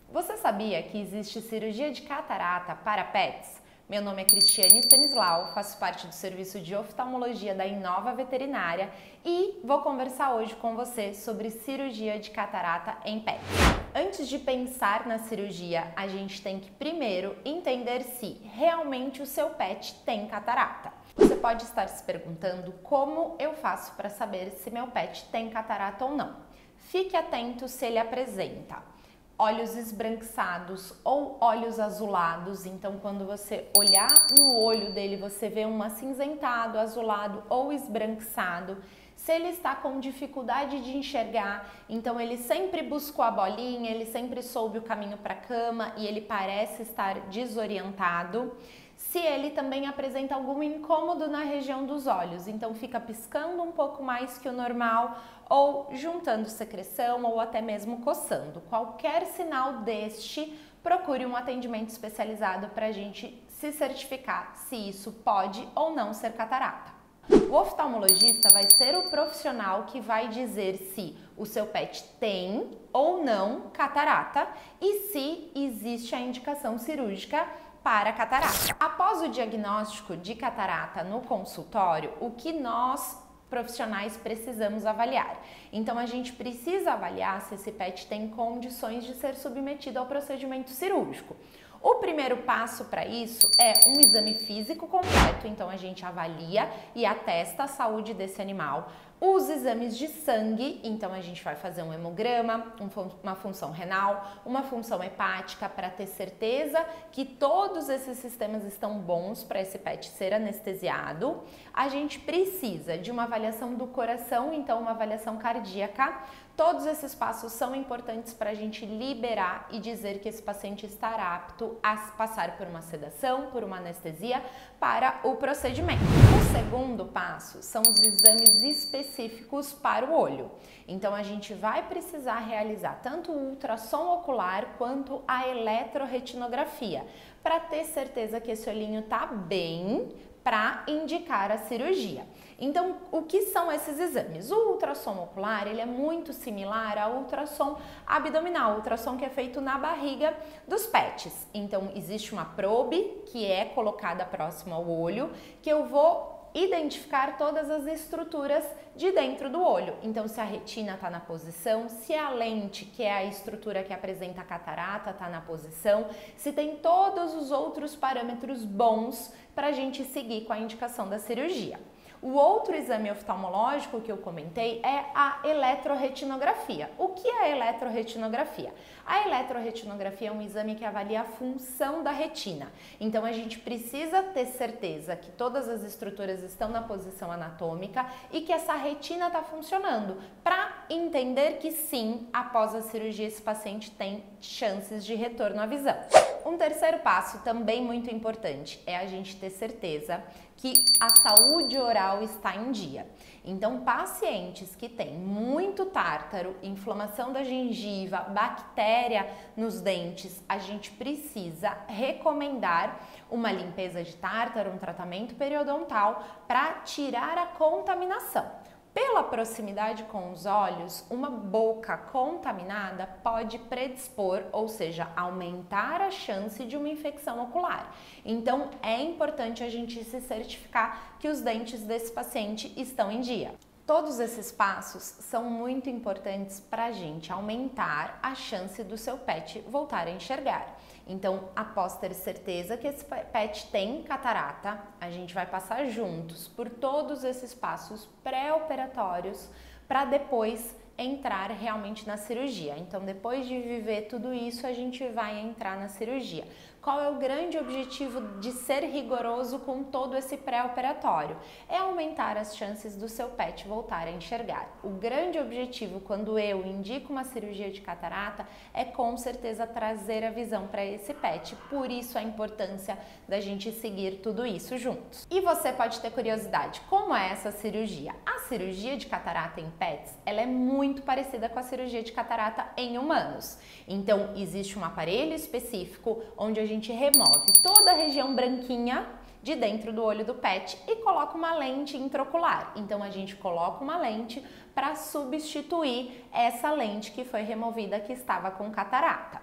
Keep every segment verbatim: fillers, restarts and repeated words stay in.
Você sabia que existe cirurgia de catarata para pets? Meu nome é Cristiane Stanislau, faço parte do serviço de oftalmologia da Inova Veterinária e vou conversar hoje com você sobre cirurgia de catarata em pets. Antes de pensar na cirurgia, a gente tem que primeiro entender se realmente o seu pet tem catarata. Você pode estar se perguntando como eu faço para saber se meu pet tem catarata ou não. Fique atento se ele apresenta olhos esbranquiçados ou olhos azulados. Então, quando você olhar no olho dele, você vê um acinzentado, azulado ou esbranquiçado. Se ele está com dificuldade de enxergar, então ele sempre buscou a bolinha, ele sempre soube o caminho para a cama e ele parece estar desorientado. Se ele também apresenta algum incômodo na região dos olhos, então fica piscando um pouco mais que o normal ou juntando secreção ou até mesmo coçando. Qualquer sinal deste, procure um atendimento especializado para a gente se certificar se isso pode ou não ser catarata. O oftalmologista vai ser o profissional que vai dizer se o seu pet tem ou não catarata e se existe a indicação cirúrgica para catarata. Após o diagnóstico de catarata no consultório, o que nós profissionais precisamos avaliar? Então a gente precisa avaliar se esse pet tem condições de ser submetido ao procedimento cirúrgico. O primeiro passo para isso é um exame físico completo, então a gente avalia e atesta a saúde desse animal. Os exames de sangue, então a gente vai fazer um hemograma, uma função renal, uma função hepática para ter certeza que todos esses sistemas estão bons para esse pet ser anestesiado. A gente precisa de uma avaliação do coração, então uma avaliação cardíaca. Todos esses passos são importantes para a gente liberar e dizer que esse paciente estará apto a passar por uma sedação, por uma anestesia para o procedimento. O segundo passo são os exames específicos para o olho. Então a gente vai precisar realizar tanto o ultrassom ocular quanto a eletroretinografia para ter certeza que esse olhinho está bem para indicar a cirurgia. Então, o que são esses exames? O ultrassom ocular, ele é muito similar ao ultrassom abdominal, o ultrassom que é feito na barriga dos pets. Então, existe uma probe que é colocada próximo ao olho, que eu vou identificar todas as estruturas de dentro do olho. Então, se a retina está na posição, se a lente, que é a estrutura que apresenta a catarata, está na posição, se tem todos os outros parâmetros bons para a gente seguir com a indicação da cirurgia. O outro exame oftalmológico que eu comentei é a eletroretinografia. O que é a eletroretinografia? A eletroretinografia é um exame que avalia a função da retina. Então a gente precisa ter certeza que todas as estruturas estão na posição anatômica e que essa retina está funcionando para entender que sim, após a cirurgia esse paciente tem chances de retorno à visão. Um terceiro passo, também muito importante, é a gente ter certeza que a saúde oral está em dia. Então, pacientes que têm muito tártaro, inflamação da gengiva, bactéria nos dentes, a gente precisa recomendar uma limpeza de tártaro, um tratamento periodontal para tirar a contaminação. Pela proximidade com os olhos, uma boca contaminada pode predispor, ou seja, aumentar a chance de uma infecção ocular. Então, é importante a gente se certificar que os dentes desse paciente estão em dia. Todos esses passos são muito importantes para a gente aumentar a chance do seu pet voltar a enxergar. Então, após ter certeza que esse pet tem catarata, a gente vai passar juntos por todos esses passos pré-operatórios para depois entrar realmente na cirurgia. Então, depois de viver tudo isso, a gente vai entrar na cirurgia. Qual é o grande objetivo de ser rigoroso com todo esse pré-operatório? É aumentar as chances do seu pet voltar a enxergar. O grande objetivo quando eu indico uma cirurgia de catarata é com certeza trazer a visão para esse pet. Por isso a importância da gente seguir tudo isso juntos. E você pode ter curiosidade, como é essa cirurgia? A cirurgia de catarata em pets, ela é muito parecida com a cirurgia de catarata em humanos. Então, existe um aparelho específico onde a gente remove toda a região branquinha de dentro do olho do pet e coloca uma lente intraocular. Então, a gente coloca uma lente para substituir essa lente que foi removida que estava com catarata.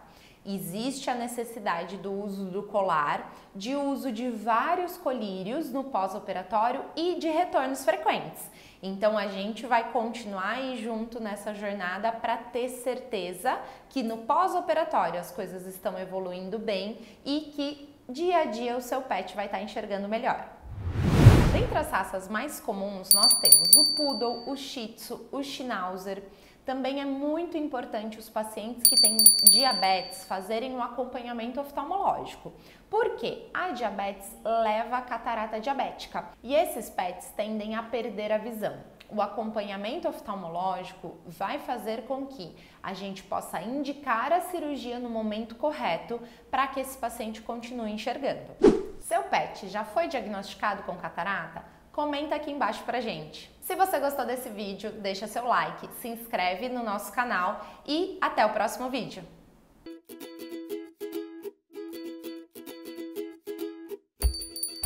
existe a necessidade do uso do colar, de uso de vários colírios no pós-operatório e de retornos frequentes. Então a gente vai continuar aí junto nessa jornada para ter certeza que no pós-operatório as coisas estão evoluindo bem e que dia a dia o seu pet vai estar enxergando melhor. Dentre as raças mais comuns, nós temos o Poodle, o Shih Tzu, o Schnauzer. Também é muito importante os pacientes que têm diabetes fazerem um acompanhamento oftalmológico. Por quê? A diabetes leva à catarata diabética e esses pets tendem a perder a visão. O acompanhamento oftalmológico vai fazer com que a gente possa indicar a cirurgia no momento correto para que esse paciente continue enxergando. Seu pet já foi diagnosticado com catarata? Comenta aqui embaixo pra gente. Se você gostou desse vídeo, deixa seu like, se inscreve no nosso canal e até o próximo vídeo.